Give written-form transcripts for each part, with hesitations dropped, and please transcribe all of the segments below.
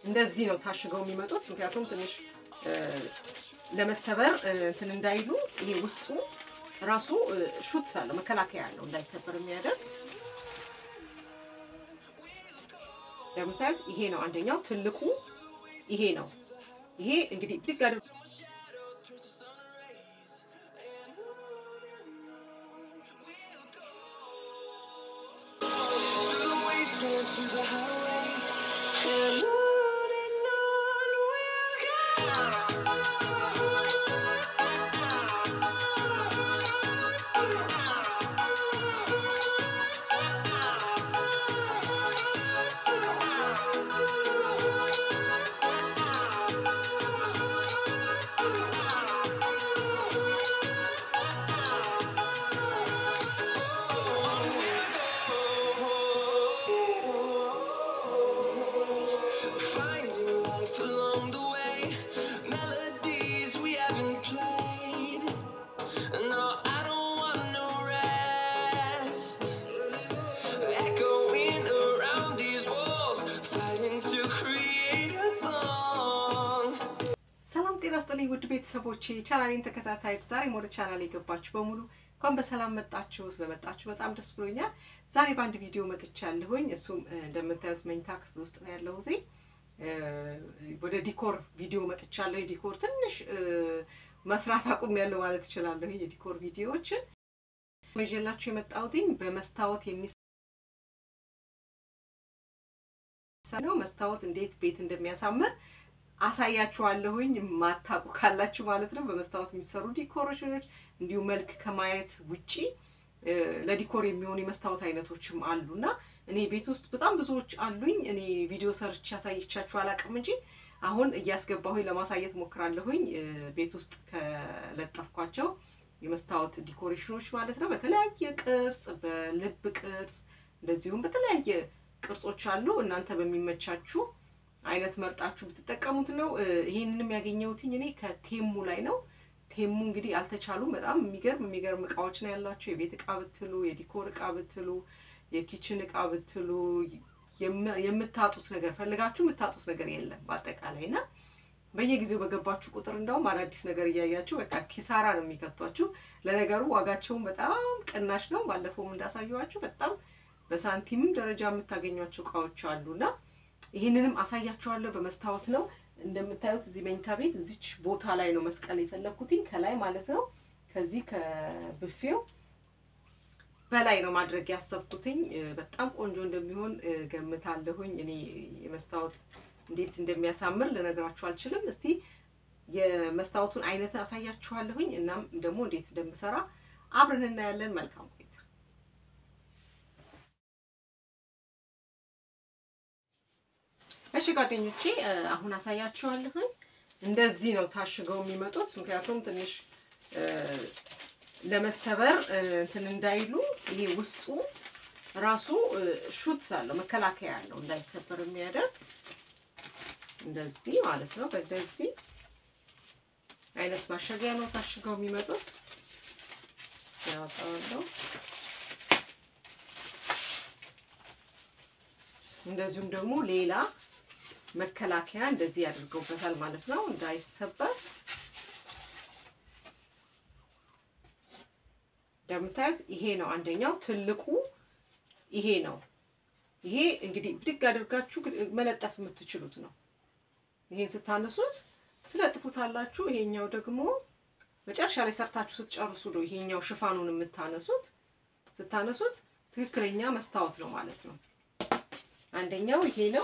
እንደዚህ ነው ታሽገው የሚመጡት ምክንያቱም ትንሽ ለመሰበር እንትን እንዳይሉ ይሄ ውስጡ ራሱ ሹት ሳለ መከላከያ ያለው እንዳይሰበር የሚያደርግ ለምታዩት ይሄ ነው አንደኛው ትልቁ ይሄ ነው ይሄ እንግዲህ ድጋሚ ውድ ቤተሰቦቼ ቻናሌን ተከታታዮች ዛሬ ወደ ቻናሌ ገባችሁ በሙሉ እንኳን በሰላም መጣችሁ ስለመጣችሁ በጣም ደስ ብሎኛል ዛሬ ባንድ ቪዲዮ መጥቻለሁኝ እሱም እንደምታዩት መኝታ ክፍል ውስጥ ነው ያለው እዚህ ወደ ዲኮር ቪዲዮ መጥቻለሁ ዲኮር ትንሽ መስራት አቁም ያለው ማለት ይችላልኝ የዲኮር ቪዲዮዎችን ወጀላችሁ የመጣሁትኝ በመስታወት የሚሰራው መስታወት እንዴት ቤት እንደሚያሳምር አሳያችኋለሁኝ ማታቁ ካላችሁ ማለት ነው በመስታወት የሚሰሩ ዲኮሬሽኖች እንዲሁ መልክ ከማየት ውጪ ለዲኮር የሚሆኑ የመስታወት አይነቶችም አሉና እኔ ቤት ውስጥ በጣም ብዙዎች አሉኝ እኔ ቪዲዮ ሰርች ያሳይቻችሁ አላቀም እንጂ አሁን እያስገባሁኝ ለማሳየት ሞክራለሁኝ ቤት ውስጥ ከለጠፍኳቸው የመስታወት ዲኮሬሽኖች ማለት ነው በተለያየ ቅርጽ በልብ ቅርጽ እንደዚሁም በተለያየ ቅርጾች አሉ እናንተ በሚመቻችሁ አይነት መርጣችሁ ብትጠቀሙት ነው ይሄንንም ያገኘሁትኝ እኔ ከቴሙ ላይ ነው ቴሙ እንግዲህ አልተቻሉም በጣም የሚገርም ዕቃዎች ነው ያላችሁ የቤት ዕቃ ብትሉ የዲኮር ዕቃ ብትሉ የኪችን ዕቃ ብትሉ የምታጡት ነገር ፈልጋችሁ የምታጡት ነገር የለም በአጠቃላይና በየጊዜው በገባችሁ ቁጥር እንደውም አዳዲስ ነገር ያያያችሁ በቃ ኪሳራ ነው የሚከቷችሁ ለነገሩ ዋጋቸውን በጣም ቅናሽ ነው ባለፈውም እንዳሳየዋችሁ በጣም በሳንቲም ደረጃ የምታገኙዋቸው ዕቃዎች አሉና ይሄንንም አሳያችኋለሁ በመስታወት ነው እንደምታዩት እዚህ መኝታ ቤት እዚች ቦታ ላይ ነው መስቀል የፈለኩትኝ ከላይ ማለት ነው ከዚህ ከብፌው በላይ ነው ማድረግ ያሰብኩትኝ በጣም ቆንጆ እንደሚሆን ገምታለሁኝ እኔ የመስታወት እንዴት እንደሚያሳምር ለነግራችሁ አልችልም እስቲ የመስታወቱን አይነት አሳያችኋለሁኝ እናም ደግሞ እንዴት እንደምሰራ አብረን እናያለን መልካም ቆይታ እሺ ጓደኞቼ አሁን አሳያችኋለሁ እንደዚህ ነው ታሽገው የሚመጡት ምክንያቱም ትንሽ ለመሰበር እንትን እንዳይሉ ይሄ ውስጡ ራሱ ሹት ሳለው መከላከያ ያለው እንዳይሰበር የሚያደርግ እንደዚህ ማለት ነው በእንደዚህ አይነት ማሸጊያ ነው ታሽገው የሚመጡት ያጣው እንደዚሁም ደግሞ ሌላ መከላከያ እንደዚህ ያድርገውበታል ማለት ነው እንዳይሰበር እንደምታዩት ይሄ ነው አንደኛው ትልቁ ይሄ ነው ይሄ እንግዲህ ብድግ አድርጋችሁ መለጠፍ የምትችሉት ነው ይሄን ስታነሱት ትለጥፉታላችሁ ይሄኛው ደግሞ መጨረሻ ላይ ሰርታችሁ ስትጨርሱ ነው ይሄኛው ሽፋኑን የምታነሱት ስታነሱት ትክክለኛ መስታወት ነው ማለት ነው አንደኛው ይሄ ነው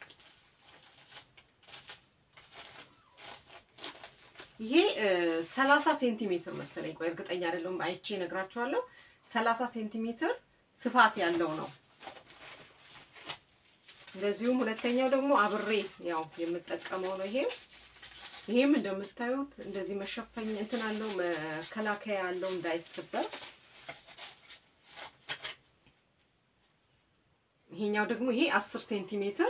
ይሄ 30 ሴንቲሜትር መሰለኝ ቆይ እርግጠኛ አይደለም አይቼ ነግራችኋለሁ 30 ሴንቲሜትር ስፋት ያለው ነው እንደዚሁም ሁለተኛው ደግሞ አብሬ ያው የምጠቀመው ነው ይሄም እንደምታዩት እንደዚህ መሸፈኛ እንትን አለው መከላከያ ያለው እንዳይሰበር ይሄኛው ደግሞ ይሄ 10 ሴንቲሜትር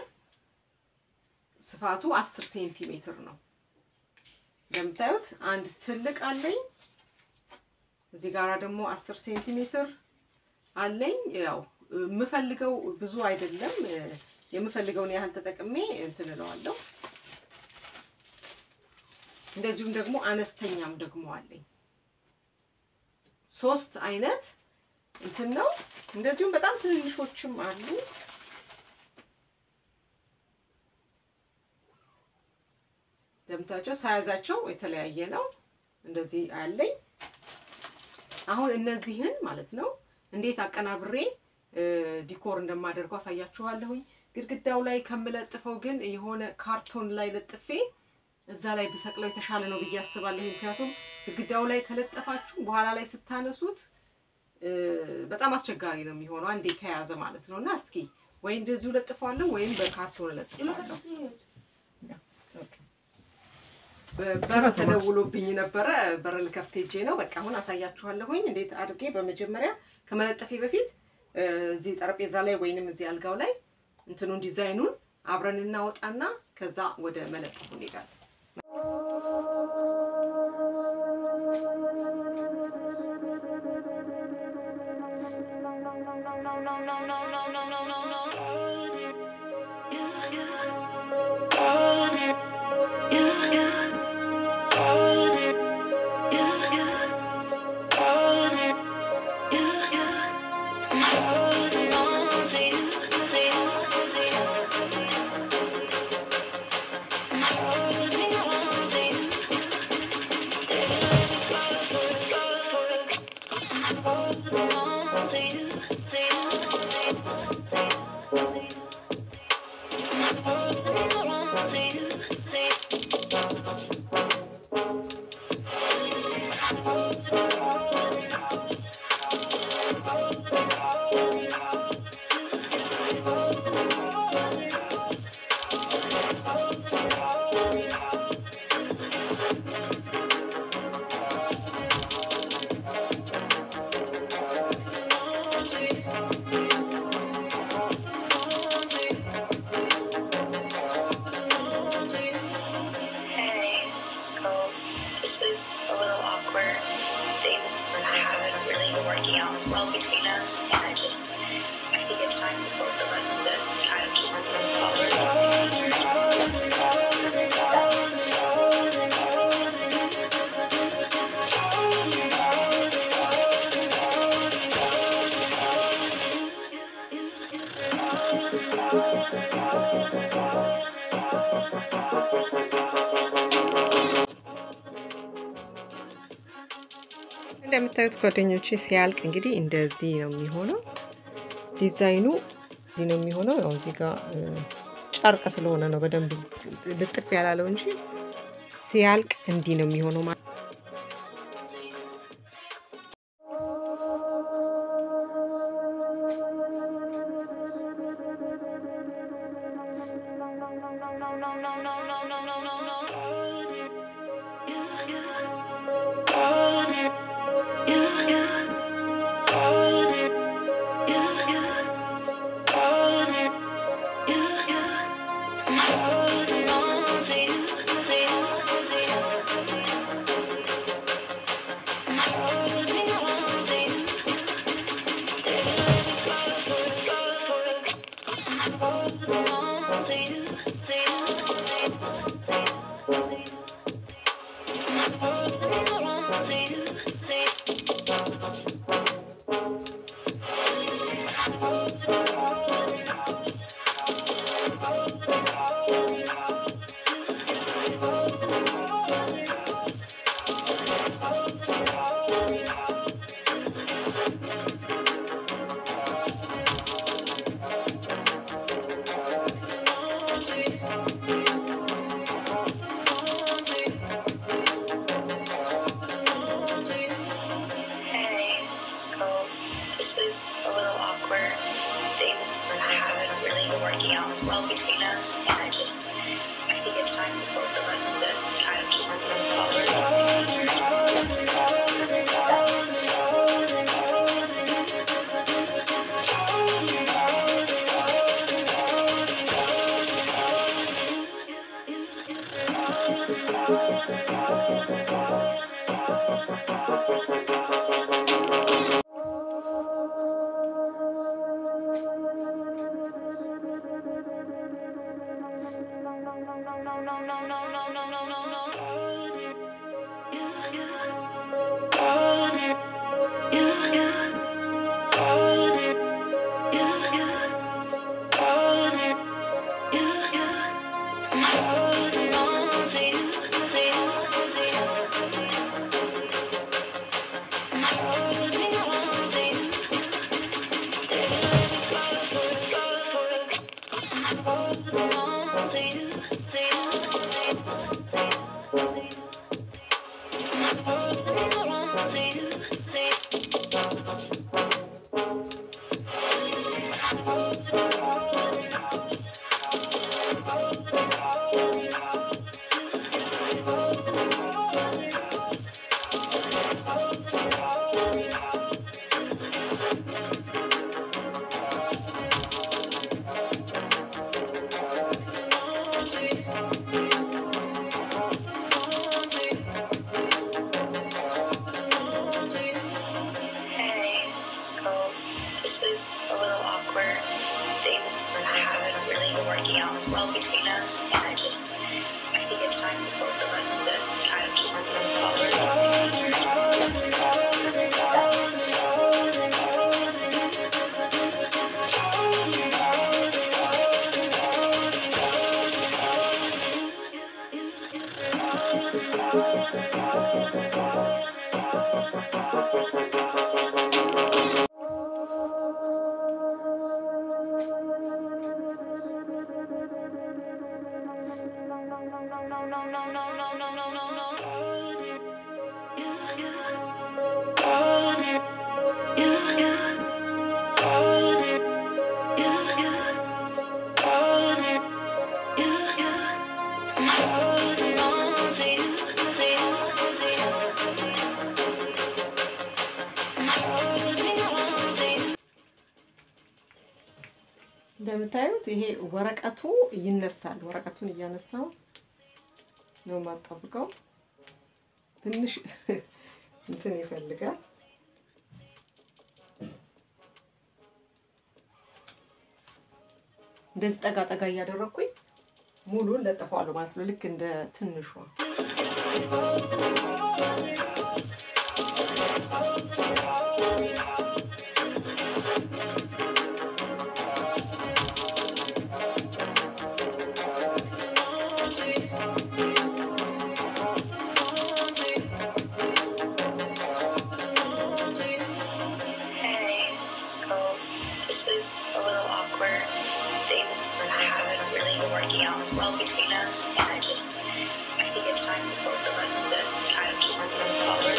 ስፋቱ 10 ሴንቲሜትር ነው እንደምታዩት አንድ ትልቅ አለኝ እዚህ ጋራ ደግሞ 10 ሴንቲሜትር አለኝ ያው የምፈልገው ብዙ አይደለም የምፈልገውን ያህል ተጠቅሜ እንትን እለዋለሁ እንደዚሁም ደግሞ አነስተኛም ደግሞ አለኝ 3 አይነት እንትን ነው እንደዚሁም በጣም ትንንሾችም አሉ ደምታቸው ሳይዛቸው የተለያየ ነው እንደዚህ አለኝ አሁን እነዚህን ማለት ነው እንዴት አቀናብሬ ዲኮር እንደማደርገው አሳያችኋለሁኝ ግድግዳው ላይ ከመለጥፈው ግን የሆነ ካርቶን ላይ ለጥፌ እዛ ላይ በሰቅለው የተሻለ ነው ብዬ አስባለሁ ምክንያቱም ግድግዳው ላይ ከለጠፋችሁ በኋላ ላይ ስታነሱት በጣም አስቸጋሪ ነው የሚሆነው አንዴ ከያዘ ማለት ነውና እስኪ ወይ እንደዚሁ ለጥፋለሁ ወይም በካርቶን ለጥፋለሁ በር ተደውሎብኝ ነበር በር ልከፍት ሄጄ ነው በቃ አሁን አሳያችኋለሁኝ እንዴት አድርጌ በመጀመሪያ ከመለጠፌ በፊት እዚህ ጠረጴዛ ላይ ወይንም እዚህ አልጋው ላይ እንትኑን ዲዛይኑን አብረን እናወጣና ከዛ ወደ መለጠፉ እንሄዳለን እንደምታዩት ጓደኞቼ ሲያልቅ እንግዲህ እንደዚህ ነው የሚሆነው ዲዛይኑ እዚህ ነው የሚሆነው ያው እዚህ ጋር ጨርቅ ስለሆነ ነው በደንብ ልጥፍ ያላለው እንጂ ሲያልቅ እንዲህ ነው የሚሆነው out well between us, and I think it's time for both of us to kind of just move forward. እንደምታዩት ይሄ ወረቀቱ ይነሳል። ወረቀቱን እያነሳው ነው ማጣብቀው። ትንሽ እንትን ይፈልጋል። እንደዚህ ጠጋ ጠጋ እያደረኩኝ ሙሉን ለጥፈዋለሁ ማለት ነው። ልክ እንደ ትንሿ well between us, and I think it's time for both of us to kind of just move forward.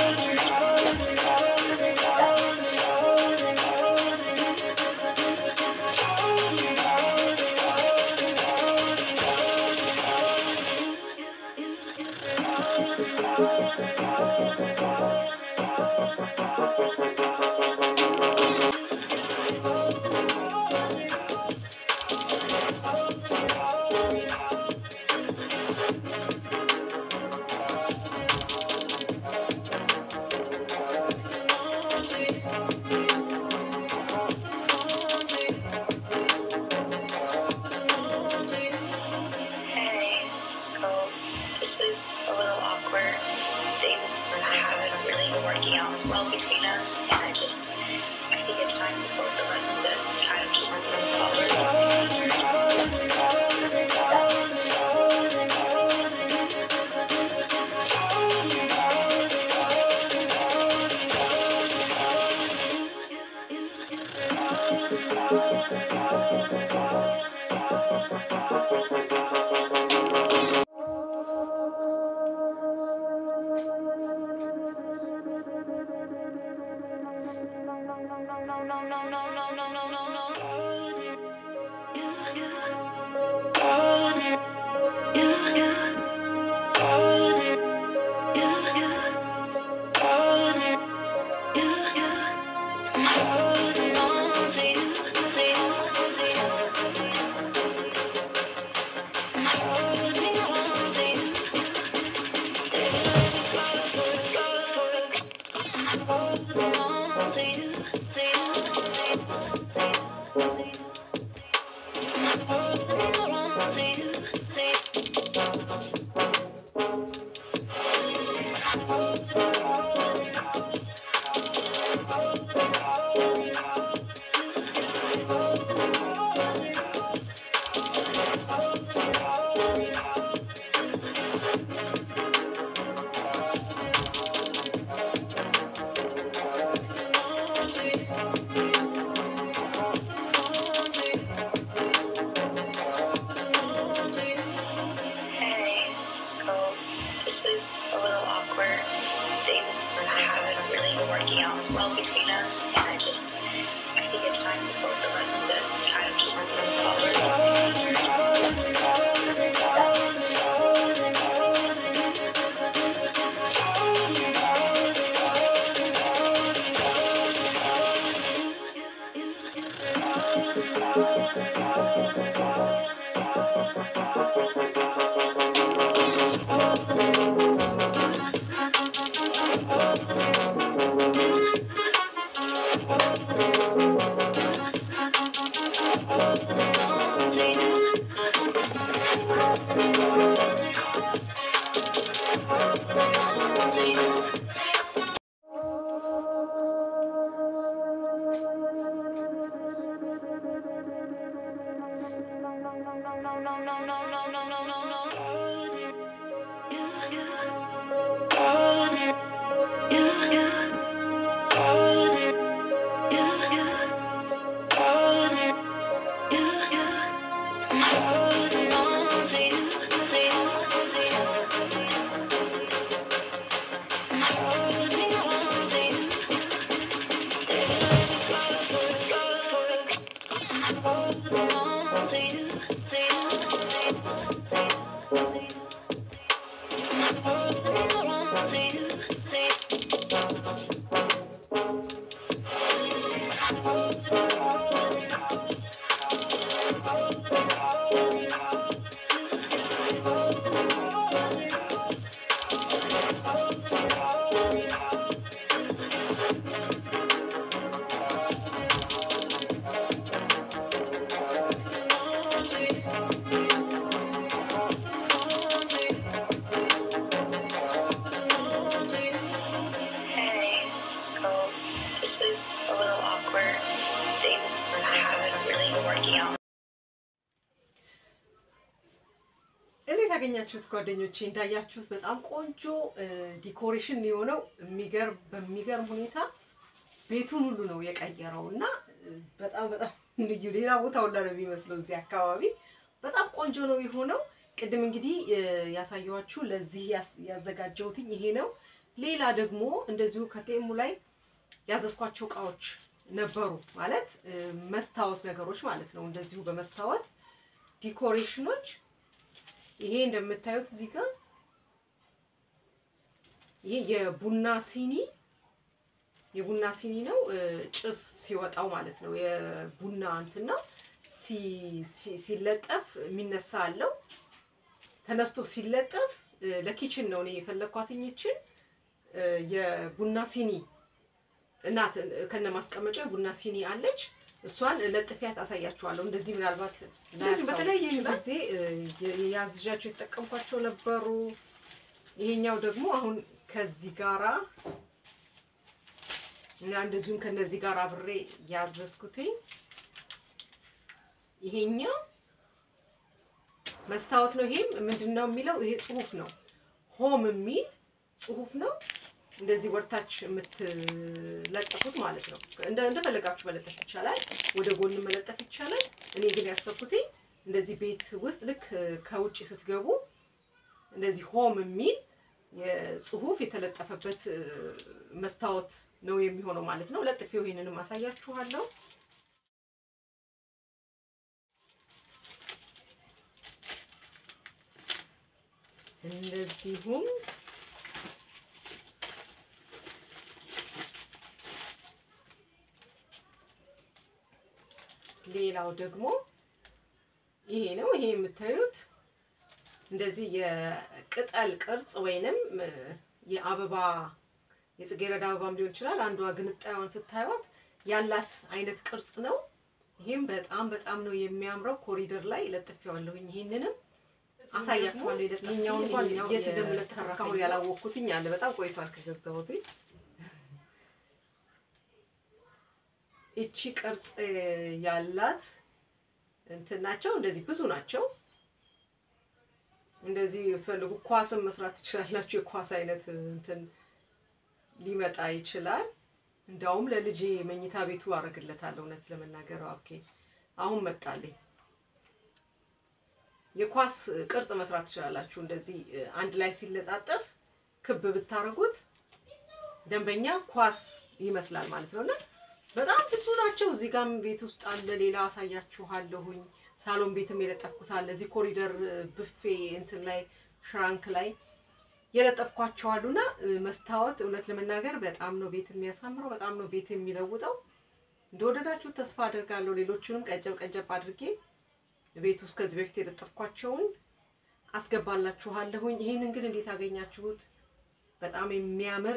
Well between us, and I think it's time for both of us to kind of just move forward. Well between us, and I think it's time for both of us to kind of just move forward. working out. እንዴት አገኛችሁት ጓደኞቼ? እንዳያችሁት በጣም ቆንጆ ዲኮሬሽን የሆነው በሚገርም ሁኔታ ቤቱን ሁሉ ነው የቀየረውና በጣም ልዩ ሌላ ቦታ ሁላ ነው የሚመስለው። እዚህ አካባቢ በጣም ቆንጆ ነው የሆነው። ቅድም እንግዲህ ያሳየኋችሁ ለዚህ ያዘጋጀሁት ይሄ ነው። ሌላ ደግሞ እንደዚሁ ከቴሙ ላይ ያዘዝኳቸው እቃዎች ነበሩ ማለት መስታወት ነገሮች ማለት ነው። እንደዚሁ በመስታወት ዲኮሬሽኖች ይሄ እንደምታዩት እዚህ ጋር ይሄ የቡና ሲኒ ነው። ጭስ ሲወጣው ማለት ነው። የቡና እንትና ሲለጠፍ የሚነሳ አለው። ተነስቶ ሲለጠፍ ለኪችን ነው እኔ የፈለኳትኝ ይችን የቡና ሲኒ እናት ከነ ማስቀመጫ ቡና ሲኒ አለች። እሷን ለጥፊያት አሳያችኋለሁ። እንደዚህ ምናልባት እንደዚህ በተለያየ ጊዜ ያዝዣቸው የተጠቀምኳቸው ነበሩ። ይሄኛው ደግሞ አሁን ከዚህ ጋራ እና እንደዚሁም ከነዚህ ጋር አብሬ ያዘዝኩትኝ ይሄኛው መስታወት ነው። ይሄም ምንድነው የሚለው ይሄ ጽሁፍ ነው። ሆም የሚል ጽሁፍ ነው። እንደዚህ ወርታች የምትለጥፉት ማለት ነው። እንደፈለጋችሁ መለጠፍ ይቻላል። ወደ ጎን መለጠፍ ይቻላል። እኔ ግን ያሰብኩት እንደዚህ ቤት ውስጥ ልክ ከውጪ ስትገቡ እንደዚህ ሆም የሚል የጽሁፍ የተለጠፈበት መስታወት ነው የሚሆነው ማለት ነው። ለጥፌው ይሄንንም አሳያችኋለሁ። እንደዚሁም ሌላው ደግሞ ይሄ ነው። ይሄ የምታዩት እንደዚህ የቅጠል ቅርጽ ወይንም የአበባ የጽጌረዳ አበባም ሊሆን ይችላል። አንዷ ግንጣዩን ስታዩት ያላት አይነት ቅርጽ ነው። ይሄም በጣም ነው የሚያምረው። ኮሪደር ላይ ለጥፌዋለሁኝ። ይሄንንም አሳያችኋለሁ። ይሄኛው እንኳን የት እንደምለጥፍ እስካሁን ያላወቅኩትኝ አለ። በጣም ቆይቷል ከገዛሁት። እቺ ቅርጽ ያላት እንትን ናቸው። እንደዚህ ብዙ ናቸው። እንደዚህ የምትፈልጉ ኳስም መስራት ትችላላችሁ። የኳስ አይነት እንትን ሊመጣ ይችላል። እንዳውም ለልጄ መኝታ ቤቱ አረግለታለሁ። እውነት ለመናገር ኦኬ አሁን መጣልኝ። የኳስ ቅርጽ መስራት ትችላላችሁ። እንደዚህ አንድ ላይ ሲለጣጠፍ ክብ ብታረጉት ደንበኛ ኳስ ይመስላል ማለት ነውና በጣም ብዙ ናቸው። እዚህ ጋርም ቤት ውስጥ አለ። ሌላ አሳያችኋለሁኝ። ሳሎን ቤትም የለጠፍኩት አለ። እዚህ ኮሪደር ብፌ እንትን ላይ ሽራንክ ላይ የለጠፍኳቸው አሉና መስታወት እውነት ለመናገር በጣም ነው ቤት የሚያሳምረው። በጣም ነው ቤት የሚለውጠው። እንደወደዳችሁ ተስፋ አደርጋለሁ። ሌሎቹንም ቀጨብ አድርጌ ቤት ውስጥ ከዚህ በፊት የለጠፍኳቸውን አስገባላችኋለሁኝ። ይሄንን ግን እንዴት አገኛችሁት? በጣም የሚያምር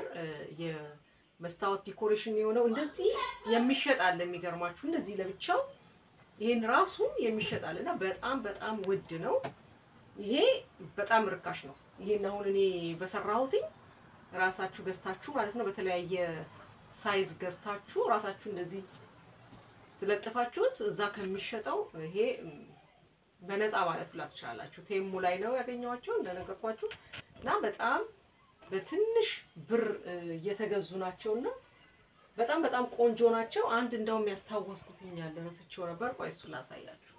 የመስታወት ዲኮሬሽን የሆነው እንደዚህ የሚሸጣል። የሚገርማችሁ እንደዚህ ለብቻው ይሄን ራሱ የሚሸጣልና በጣም ውድ ነው። ይሄ በጣም ርካሽ ነው። ይሄን አሁን እኔ በሰራሁትኝ ራሳችሁ ገዝታችሁ ማለት ነው በተለያየ ሳይዝ ገዝታችሁ ራሳችሁ እንደዚህ ስለጥፋችሁት እዛ ከሚሸጠው ይሄ በነፃ ማለት ብላ ትችላላችሁ። ቴሙ ላይ ነው ያገኘዋቸው እንደነገርኳችሁ እና በጣም በትንሽ ብር እየተገዙ ናቸውና በጣም ቆንጆ ናቸው። አንድ እንደውም ያስታወስኩትኝ ያለ ረስቼው ነበር። ቆይ እሱ ላሳያችሁ።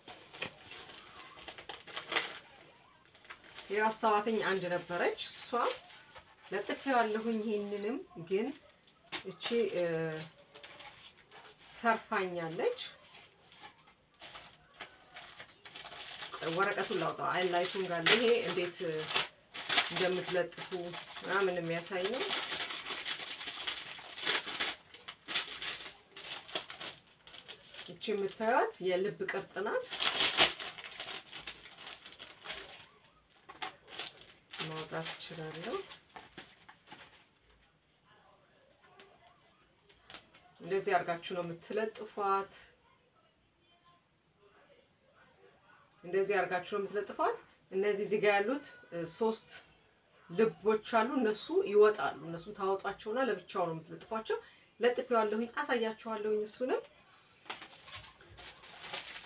የራሳዋትኝ አንድ ነበረች። እሷ ለጥፌዋለሁኝ። ይሄንንም ግን እቺ ተርፋኛለች። ወረቀቱን ላውጣው። አይላይቱን ጋር ይሄ እንዴት እንደምትለጥፉ ምናምን የሚያሳይ ነው። እቺ የምታዩት የልብ ቅርጽ ናት። ማውጣት እችላለሁ። እንደዚህ አርጋችሁ ነው የምትለጥፏት። እንደዚህ አርጋችሁ ነው የምትለጥፏት። እነዚህ እዚህ ጋር ያሉት 3 ልቦች አሉ። እነሱ ይወጣሉ። እነሱ ታወጣቸውና ለብቻው ነው የምትለጥፏቸው። ለጥፌዋለሁኝ፣ አሳያችኋለሁኝ። እሱንም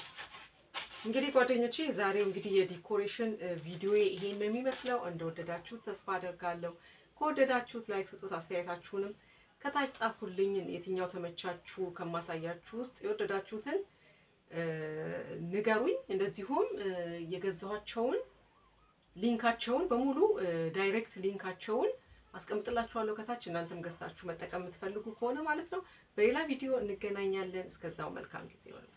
እንግዲህ ጓደኞቼ ዛሬው እንግዲህ የዲኮሬሽን ቪዲዮ ይሄን ነው የሚመስለው እንደወደዳችሁት ተስፋ አደርጋለሁ ከወደዳችሁት ላይክ ስጡት አስተያየታችሁንም ከታች ጻፉልኝ የትኛው ተመቻችሁ ከማሳያችሁ ውስጥ የወደዳችሁትን ንገሩኝ እንደዚሁም የገዛኋቸውን ሊንካቸውን በሙሉ ዳይሬክት ሊንካቸውን አስቀምጥላችኋለሁ ከታች እናንተም ገዝታችሁ መጠቀም የምትፈልጉ ከሆነ ማለት ነው በሌላ ቪዲዮ እንገናኛለን እስከዛው መልካም ጊዜ ይሁንላችሁ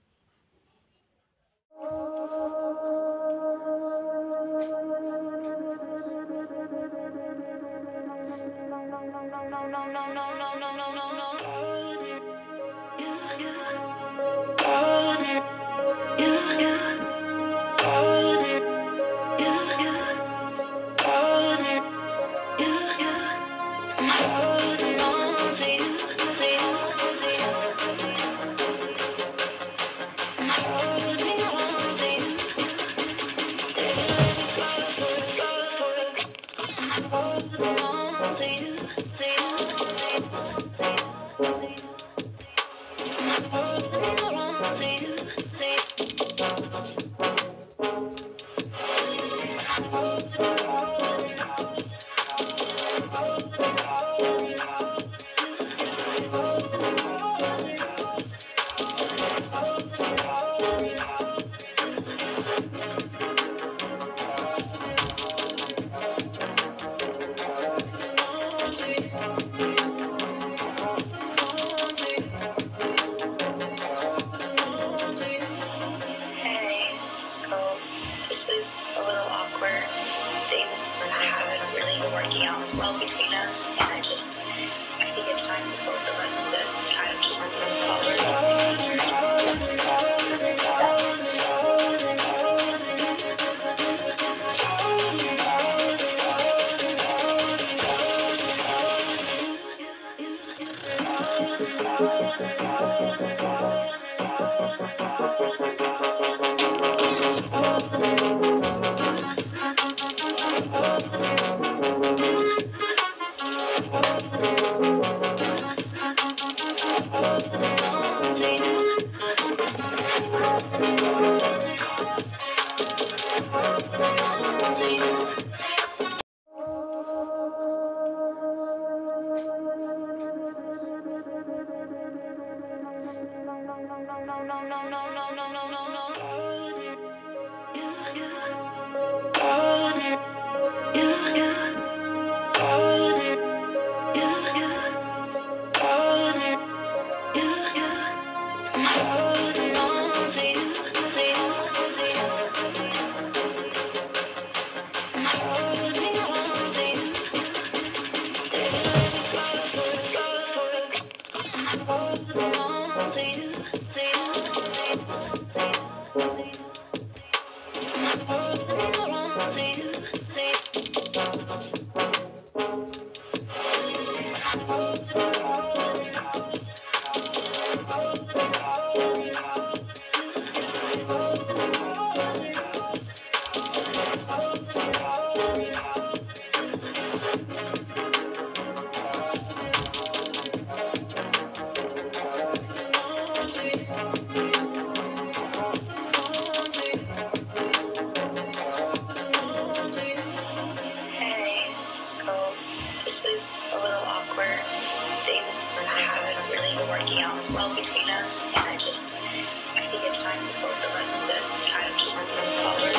Working out as well between us, and I think it's time for both of us to kind of just move forward. Working out as well between us, and I think it's time for both of us to kind of just move forward.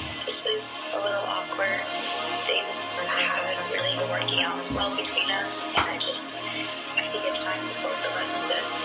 This is a little awkward. Things haven't really been working out as well between us, and I think it's time for both of us to